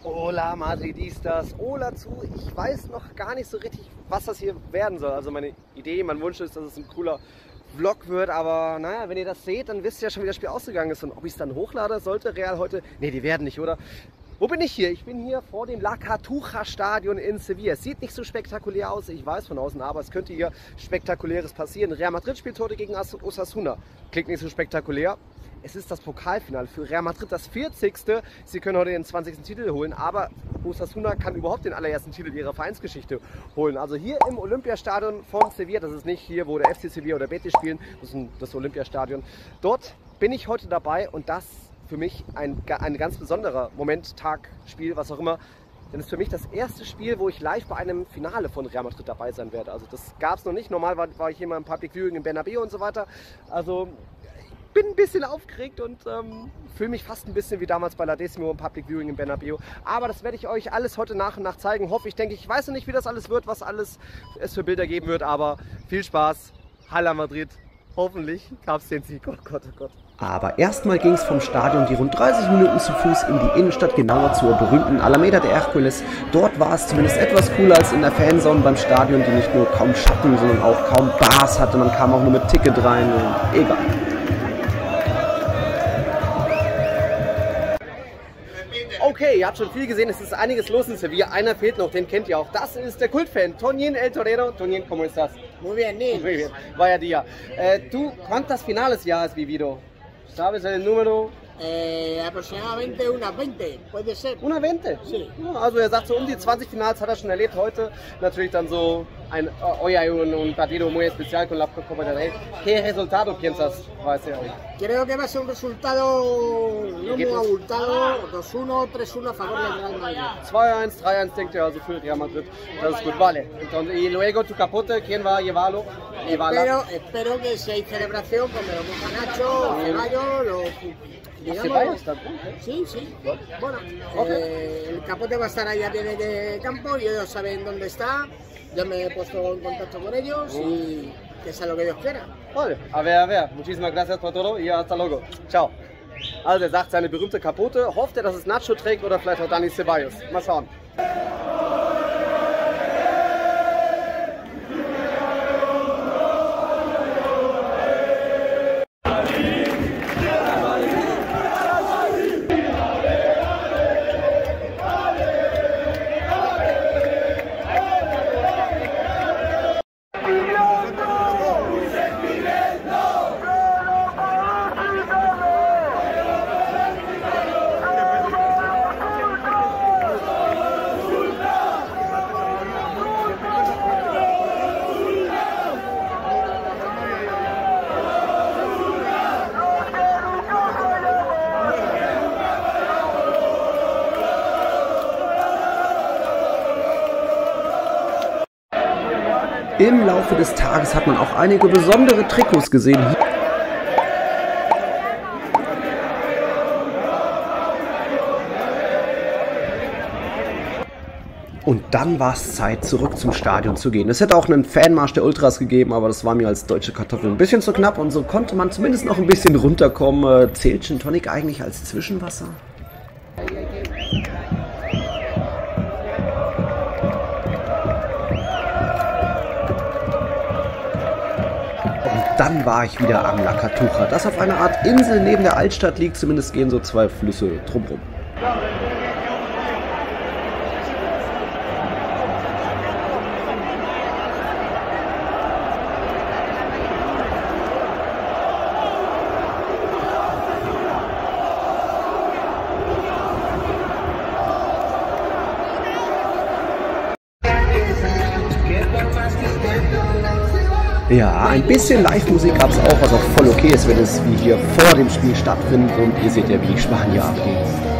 Hola Madridistas, hola zu. Ich weiß noch gar nicht so richtig, was das hier werden soll. Also meine Idee, mein Wunsch ist, dass es ein cooler Vlog wird. Aber naja, wenn ihr das seht, dann wisst ihr ja schon, wie das Spiel ausgegangen ist. Und ob ich es dann hochlade, sollte Real heute... Ne, die werden nicht, oder? Wo bin ich hier? Ich bin hier vor dem La Cartuja Stadion in Sevilla. Es sieht nicht so spektakulär aus, ich weiß von außen, aber es könnte hier Spektakuläres passieren. Real Madrid spielt heute gegen Osasuna. Klingt nicht so spektakulär. Es ist das Pokalfinale für Real Madrid, das 40. Sie können heute den 20. Titel holen, aber Osasuna kann überhaupt den allerersten Titel ihrer Vereinsgeschichte holen. Also hier im Olympiastadion von Sevilla, das ist nicht hier, wo der FC Sevilla oder Betis spielen, das ist das Olympiastadion. Dort bin ich heute dabei und das für mich ein ganz besonderer Moment, Tag, Spiel, was auch immer. Denn es ist für mich das erste Spiel, wo ich live bei einem Finale von Real Madrid dabei sein werde. Also das gab es noch nicht. Normal war ich immer im Public Viewing in Bernabeu und so weiter. Also ich bin ein bisschen aufgeregt und fühle mich fast ein bisschen wie damals bei La Decimo im Public Viewing in Bernabeu. Aber das werde ich euch alles heute nach und nach zeigen. Hoffe ich, denke ich. Ich weiß noch nicht, wie das alles wird, was alles es für Bilder geben wird. Aber viel Spaß. Hala Madrid. Hoffentlich gab es den Sieg. Oh Gott, oh Gott. Aber erstmal ging es vom Stadion die rund 30 Minuten zu Fuß in die Innenstadt, genauer zur berühmten Alameda de Hércules. Dort war es zumindest etwas cooler als in der Fanzone beim Stadion, die nicht nur kaum Schatten, sondern auch kaum Bars hatte. Man kam auch nur mit Ticket rein und egal. Okay, ihr habt schon viel gesehen, es ist einiges los in Sevilla. Einer fehlt noch, den kennt ihr auch. Das ist der Kultfan, Toñín El Torero. Toñín, ¿cómo estás? Muy bien, Nick. Muy bien, vaya día. ¿Tú cuántas finales ya has vivido? ¿Sabes el número? Aproximadamente unas 20, puede ser. Una 20? Sí. Ja, also er sagt, so um die 20 Finals hat er schon erlebt. Heute natürlich dann so hoy hay un partido muy especial con la Copa del Rey. ¿Qué resultado piensas va a ser hoy? Creo que va a ser un resultado no muy abultado, 2-1, 3-1 a favor del Real Madrid. 2-1, 3-1 denkt er also für Real Madrid. Das ist gut, vale. Entonces, y luego tu capote, ¿quién va a llevarlo? Espero que si hay celebración, pues me lo coja Nacho, Ceballos, Ceballos también. Sí, sí. Bueno, el capote va a estar ahí a pie de campo y ellos saben dónde está. Yo me he puesto en contacto con ellos y que sea lo que Dios quiera. Vale, a ver. Muchísimas gracias por todo y hasta luego. Ciao. Also er sagt seine berühmte Kapote, hofft er, dass es Nacho trägt oder vielleicht auch Dani Ceballos. Mal schauen. Im Laufe des Tages hat man auch einige besondere Trikots gesehen. Und dann war es Zeit, zurück zum Stadion zu gehen. Es hätte auch einen Fanmarsch der Ultras gegeben, aber das war mir als deutsche Kartoffel ein bisschen zu knapp. Und so konnte man zumindest noch ein bisschen runterkommen. Zählt Gin Tonic eigentlich als Zwischenwasser? Dann war ich wieder am La Cartuja, das auf einer Art Insel neben der Altstadt liegt. Zumindest gehen so zwei Flüsse drumherum. Ja, ein bisschen Live-Musik gab es auch, was auch voll okay ist, wenn es wie hier vor dem Spiel stattfindet. Und ihr seht ja, wie Spanier abgehen.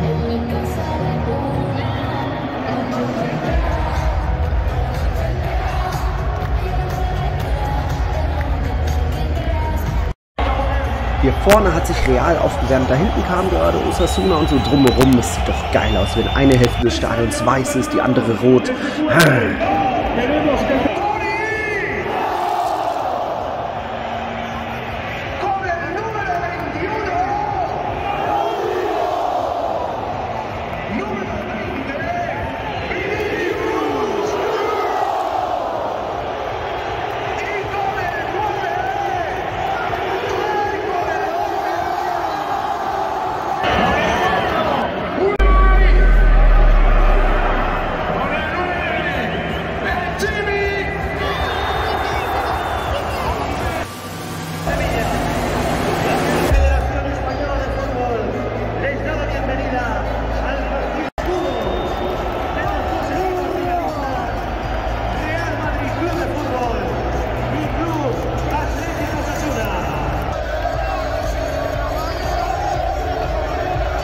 Hier vorne hat sich Real aufgewärmt, da hinten kam gerade Osasuna und so drumherum. Es sieht doch geil aus, wenn eine Hälfte des Stadions weiß ist, die andere rot.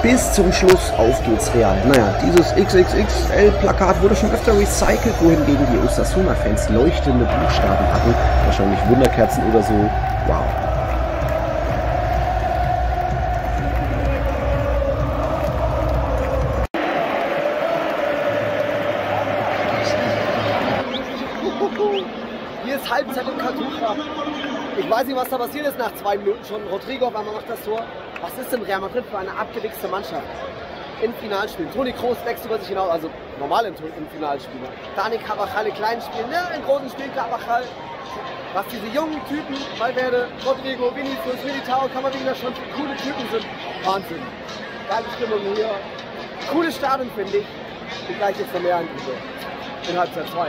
bis zum Schluss. Auf geht's Real. Naja, dieses XXXL-Plakat wurde schon öfter recycelt, wohingegen die Osasuna-Fans leuchtende Buchstaben hatten. Wahrscheinlich Wunderkerzen oder so. Wow. Hier ist Halbzeit im Cartuja. Ich weiß nicht, was da passiert ist nach 2 Minuten schon. Rodrigo auf einmal macht das Tor. Was ist denn Real Madrid für eine abgewichste Mannschaft? Im Finalspiel. Toni Kroos wächst über sich hinaus, also normal im Finalspiel. Dani Carvajal in kleinen Spielen, ne? In großen Spielen Carvajal. Was diese jungen Typen, Valverde, Rodrigo, Vinicius, Militao, Camavinga schon coole Typen sind. Wahnsinn. Geile Stimmung hier. Cooles Stadion, finde ich. Und gleich jetzt noch mehr Eindrücke. In Halbzeit 2.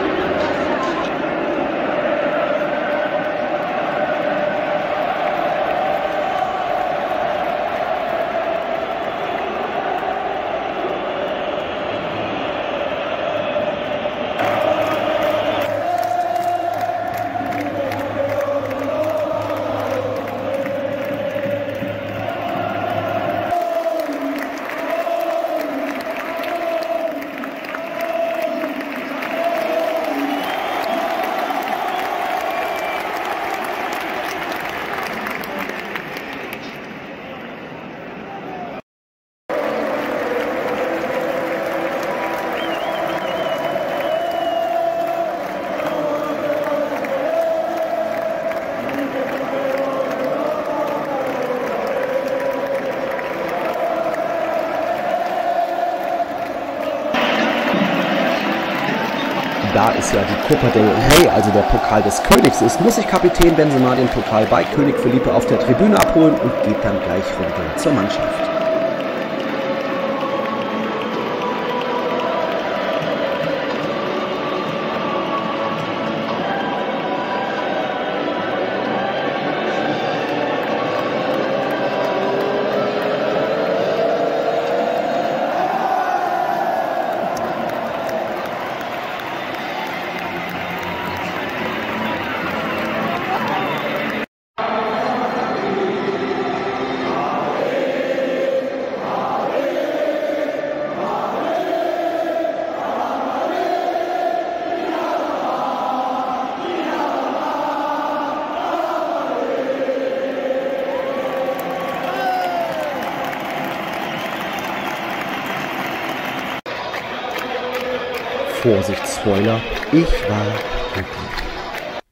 Da es ja die Copa del Rey, also der Pokal des Königs ist, muss sich Kapitän Benzema den Pokal bei König Felipe auf der Tribüne abholen und geht dann gleich runter zur Mannschaft. Vorsicht, Spoiler, ich war glücklich.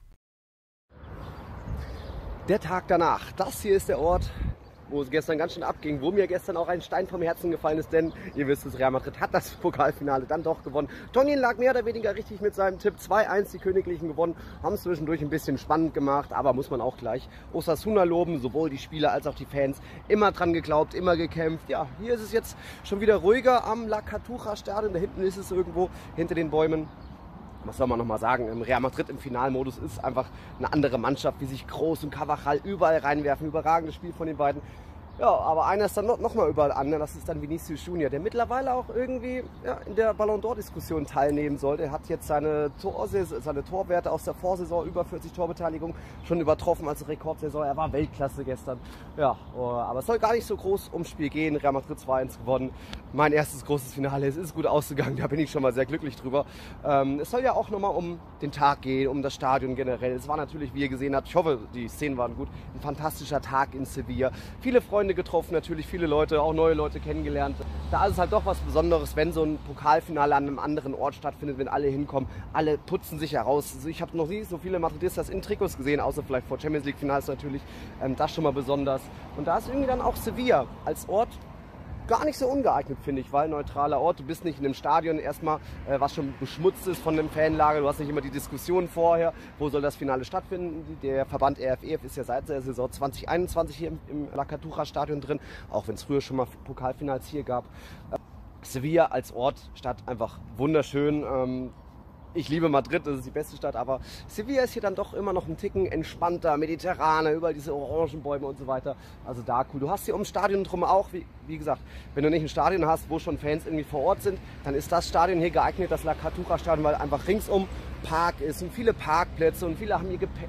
Der Tag danach. Das hier ist der Ort, wo es gestern ganz schön abging, wo mir gestern auch ein Stein vom Herzen gefallen ist, denn ihr wisst es, Real Madrid hat das Pokalfinale dann doch gewonnen. Tonjen lag mehr oder weniger richtig mit seinem Tipp. 2-1 die Königlichen gewonnen, haben es zwischendurch ein bisschen spannend gemacht, aber muss man auch gleich Osasuna loben, sowohl die Spieler als auch die Fans. Immer dran geglaubt, immer gekämpft. Ja, hier ist es jetzt schon wieder ruhiger am La Cartuja Stadion, da hinten ist es irgendwo hinter den Bäumen. Was soll man noch mal sagen, im Real Madrid im Finalmodus ist einfach eine andere Mannschaft, wie sich Kroos und Carvajal überall reinwerfen. Überragendes Spiel von den beiden. Ja, aber einer ist dann noch mal überall an, das ist dann Vinicius Junior, der mittlerweile auch irgendwie in der Ballon d'Or-Diskussion teilnehmen sollte. Er hat jetzt seine Torwerte aus der Vorsaison, über 40 Torbeteiligung, schon übertroffen als Rekordsaison. Er war Weltklasse gestern. Ja, aber es soll gar nicht so groß ums Spiel gehen. Real Madrid 2-1 gewonnen. Mein erstes großes Finale. Es ist gut ausgegangen, da bin ich schon mal sehr glücklich drüber. Es soll ja auch noch mal um den Tag gehen, um das Stadion generell. Es war natürlich, wie ihr gesehen habt, ich hoffe, die Szenen waren gut, ein fantastischer Tag in Sevilla. Viele Freunde getroffen, natürlich viele Leute, auch neue Leute kennengelernt. Da ist es halt doch was Besonderes, wenn so ein Pokalfinale an einem anderen Ort stattfindet, wenn alle hinkommen, alle putzen sich heraus. Also ich habe noch nie so viele Madridistas in Trikots gesehen, außer vielleicht vor Champions League Finals natürlich. Das schon mal besonders. Und da ist irgendwie dann auch Sevilla als Ort gar nicht so ungeeignet, finde ich, weil neutraler Ort, du bist nicht in einem Stadion erstmal, was schon beschmutzt ist von einem Fanlager, du hast nicht immer die Diskussion vorher, wo soll das Finale stattfinden. Der Verband RFEF ist ja seit der Saison 2021 hier im La Cartuja Stadion drin, auch wenn es früher schon mal Pokalfinals hier gab. Sevilla als Ort, Stadt einfach wunderschön. Ich liebe Madrid, das ist die beste Stadt, aber Sevilla ist hier dann doch immer noch ein Ticken entspannter, mediterraner, überall diese Orangenbäume und so weiter. Also da cool. Du hast hier ums Stadion drum auch, wie gesagt, wenn du nicht ein Stadion hast, wo schon Fans irgendwie vor Ort sind, dann ist das Stadion hier geeignet, das La Cartuja Stadion, weil einfach ringsum Park ist und viele Parkplätze und viele haben hier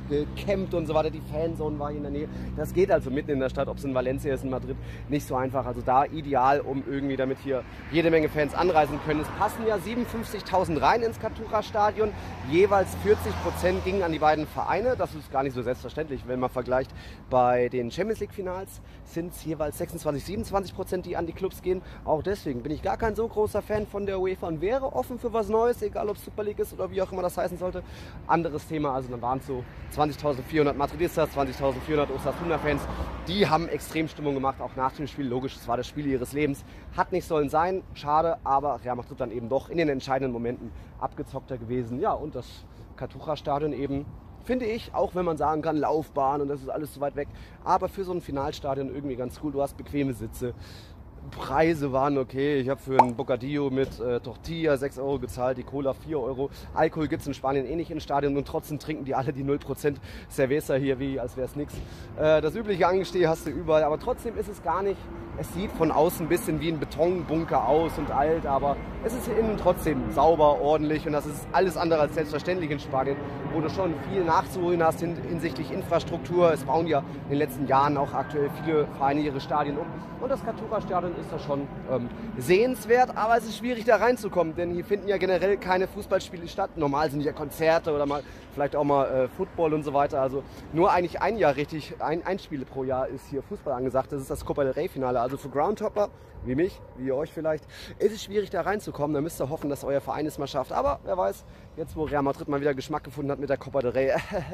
gecampt und so weiter. Die Fanzone war hier in der Nähe. Das geht also mitten in der Stadt, ob es in Valencia ist, in Madrid, nicht so einfach. Also da ideal, um irgendwie damit hier jede Menge Fans anreisen können. Es passen ja 57.000 rein ins Cartuja-Stadion. Jeweils 40% gingen an die beiden Vereine. Das ist gar nicht so selbstverständlich, wenn man vergleicht. Bei den Champions League-Finals sind es jeweils 26-27%, die an die Clubs gehen. Auch deswegen bin ich gar kein so großer Fan von der UEFA und wäre offen für was Neues, egal ob es Super League ist oder wie auch immer das heißen sollte. Anderes Thema, also dann waren es so 20.400 Madridistas, 20.400 Osasuna-Fans. Die haben Extremstimmung gemacht, auch nach dem Spiel. Logisch, es war das Spiel ihres Lebens. Hat nicht sollen sein, schade, aber Real Madrid dann eben doch in den entscheidenden Momenten abgezockter gewesen. Ja, und das Cartuja-Stadion eben, finde ich, auch wenn man sagen kann, Laufbahn und das ist alles so weit weg, aber für so ein Finalstadion irgendwie ganz cool. Du hast bequeme Sitze. Preise waren okay. Ich habe für ein Bocadillo mit Tortilla 6 Euro gezahlt, die Cola 4 Euro. Alkohol gibt es in Spanien eh nicht im Stadion und trotzdem trinken die alle die 0% Cerveza hier, wie als wäre es nichts. Das übliche Angesteh hast du überall, aber trotzdem ist es gar nicht. Es sieht von außen ein bisschen wie ein Betonbunker aus und alt, aber es ist hier innen trotzdem sauber, ordentlich und das ist alles andere als selbstverständlich in Spanien, wo du schon viel nachzuholen hast hinsichtlich Infrastruktur. Es bauen ja in den letzten Jahren auch aktuell viele Vereine ihre Stadien um und das Cartuja-Stadion ist da schon sehenswert, aber es ist schwierig da reinzukommen, denn hier finden ja generell keine Fußballspiele statt. Normal sind ja Konzerte oder mal vielleicht auch mal Football und so weiter. Also nur eigentlich ein Jahr richtig, ein Spiel pro Jahr ist hier Fußball angesagt. Das ist das Copa del Rey Finale. Also für Groundhopper, wie mich, wie euch vielleicht, ist es schwierig da reinzukommen. Da müsst ihr hoffen, dass euer Verein es mal schafft. Aber wer weiß, jetzt wo Real Madrid mal wieder Geschmack gefunden hat mit der Copa del Rey,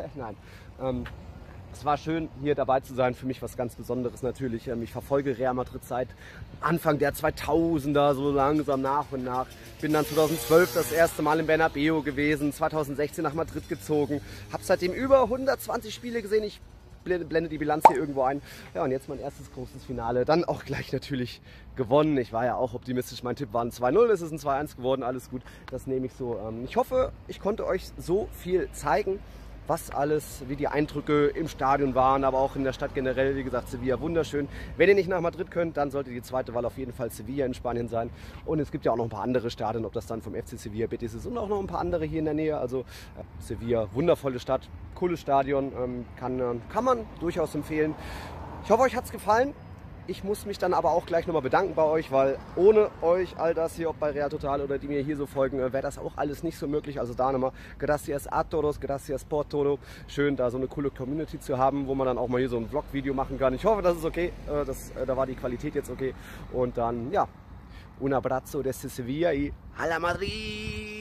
nein. Es war schön, hier dabei zu sein. Für mich was ganz Besonderes natürlich. Ich verfolge Real Madrid seit Anfang der 2000er, so langsam nach und nach. Bin dann 2012 das erste Mal im Bernabeu gewesen, 2016 nach Madrid gezogen. Habe seitdem über 120 Spiele gesehen. Ich blende die Bilanz hier irgendwo ein. Ja, und jetzt mein erstes großes Finale. Dann auch gleich natürlich gewonnen. Ich war ja auch optimistisch. Mein Tipp war ein 2-0. Es ist ein 2-1 geworden. Alles gut. Das nehme ich so. Ich hoffe, ich konnte euch so viel zeigen, was alles, wie die Eindrücke im Stadion waren, aber auch in der Stadt generell. Wie gesagt, Sevilla wunderschön. Wenn ihr nicht nach Madrid könnt, dann sollte die zweite Wahl auf jeden Fall Sevilla in Spanien sein. Und es gibt ja auch noch ein paar andere Stadien, ob das dann vom FC Sevilla Betis ist und auch noch ein paar andere hier in der Nähe. Also Sevilla, wundervolle Stadt, cooles Stadion, kann man durchaus empfehlen. Ich hoffe, euch hat es gefallen. Ich muss mich dann aber auch gleich nochmal bedanken bei euch, weil ohne euch all das hier, ob bei Real Total oder die mir hier so folgen, wäre das auch alles nicht so möglich. Also da nochmal gracias a todos, gracias por todo. Schön, da so eine coole Community zu haben, wo man dann auch mal hier so ein Vlog-Video machen kann. Ich hoffe, das ist okay. Da war die Qualität jetzt okay. Und dann, ja, un abrazo desde Sevilla y a la Madrid!